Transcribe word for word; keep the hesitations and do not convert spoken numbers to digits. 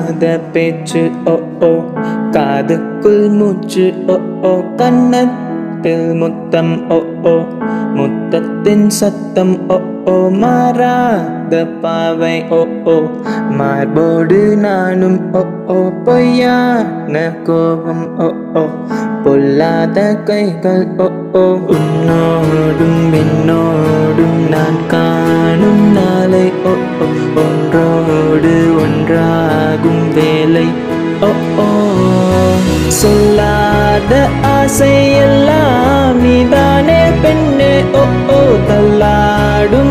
பேசாத பேச்சு ஓ ஓ காதுக்குள் மூச்சு ஓ ஓ கன்னத்தில் முத்தம் ஓ ஓ முத்தத்தின் சத்தம் ஓ ஓ மாறாத பாவை ஓ ஓ மார்போடு நானும் ஓ ஓ பொய்யான கோபம் ஓ ஓ பொல்லாத கைகள் ஓ ஓ உன்னோடும் என்னோடும் நான் காணும் நாளை ஓ ஓ ஒன்றோடு ஒன்றாகும் வேலை ஓ ஓ சொல்லாத ஆசை எல்லாம் நீதானே பெண்ணே ஓ ஓ தள்ளாடும்